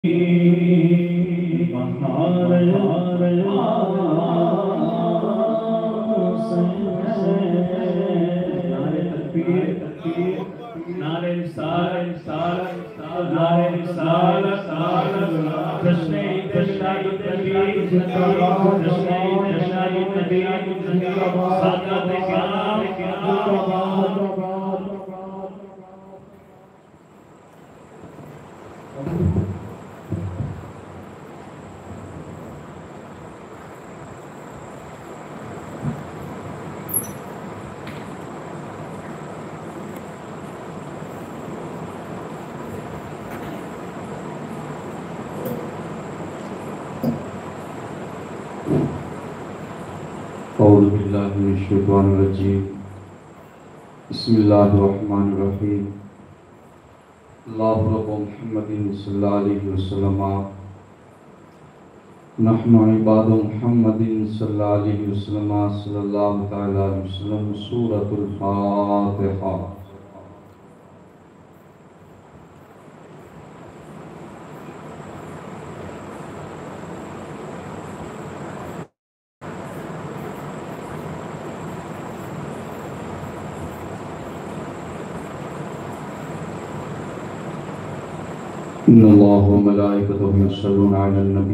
اعوذ باللہ من الشیطان الرجیم بسم اللہ الرحمن الرحیم اللہ رب محمد صلی اللہ علیہ وسلم نحن عباد محمد صلی اللہ علیہ وسلم صلی اللہ تعالی علیہ وسلم سورۃ الفاتحہ۔ ان اللہ و ملائکتہ یصلون علی النبی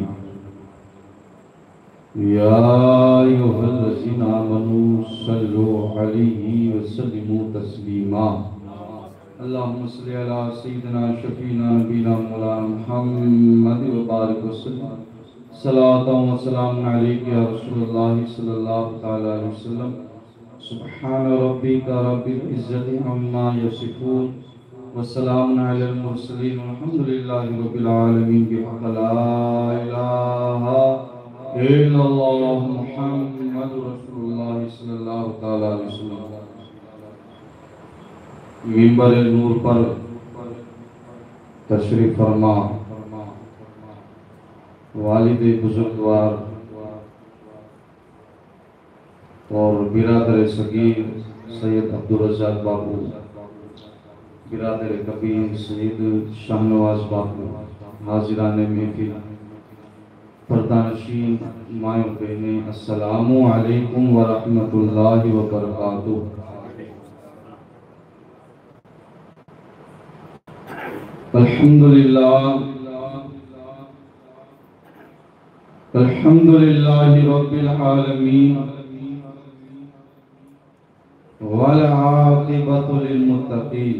یا ایھا الذین آمنوا صلوا علیہ وسلموا تسلیما۔ اللہم صل علی سیدنا شفیعنا نبینا مولانا محمد وبارک وسلم صلاۃ و سلام علیک یا رسول اللہ صلی اللہ تعالی علیہ وسلم۔ سبحان ربک رب العزۃ عما یصفون والسلام علی المرسلین والحمد للہ رب العالمین بحق لا الہ الا اللہ محمد رسول اللہ صلی اللہ تعالی علیہ وسلم۔ منبر نور پر تشریف فرما والد بزرگوار اور برادر صغیر سید عبدالرزاق بابو، برادر کبیر سید شاہ نواز بابو، حاضران محفل، پردہ-نشین، مائیں بہنیں، السلام علیکم ورحمۃ اللہ وبرکاتہ۔ الحمدللہ رب العالمین والعاقبۃ للمتقین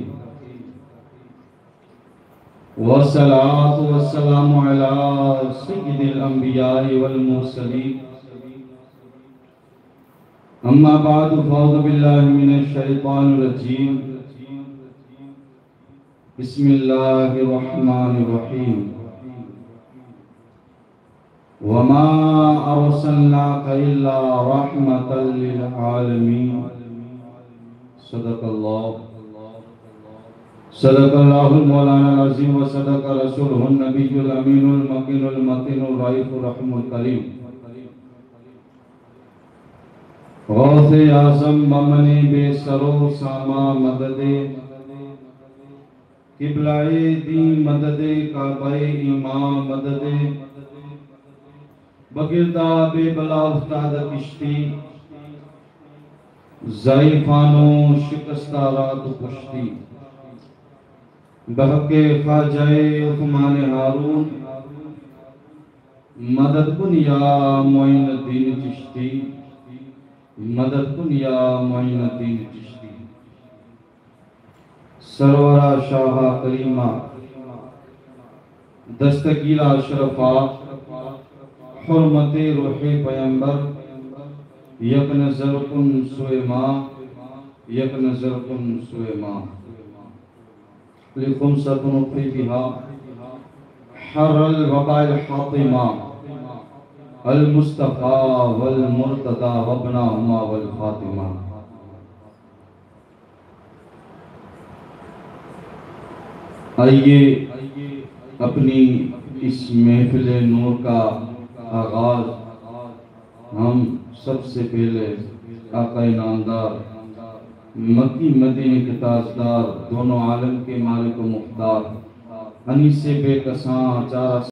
والصلاة والسلام علی سید الانبیاء والمرسلین۔ اما بعد فاعوذ باللہ من الشیطان الرجیم، بسم اللہ الرحمن الرحیم۔ وما ارسلناک الا رحمۃ للعالمین۔ صدق اللہ المولانا العظیم و صدق رسولہ النبی الامین المکین المتین الرئیف الرحیم الکریم۔ غوث اعظم ممن بے سرو ساما مدد، قبلہ دین مدد، کعبہ ایمان مدد، بگرداب بلا افتاد کشتی، ضعیفانو شکستہ رات پشتی، بحق خواجہ عثمان ہارون، مدد کن یا معین الدین چشتی، مدد کن یا معین الدین چشتی۔ سرورہ شاہ کریمہ، دستگیرہ اشرفہ، حرمت روح پیمبر، یک نظر کن سوئے ماں، یک نظر کن سوئے ماں۔ لخمسۃ فیہا حر الوباء الحاطمہ، المصطفیٰ والمرتضیٰ وابنہما والفاطمہ۔ آئیے اپنی اس محفل نور کا آغاز ہم سب سے پہلے آقا نامدار، مکی مدینے کے تاجدار، دونوں عالم کے مالک و مختار انیس بے کساں چارہ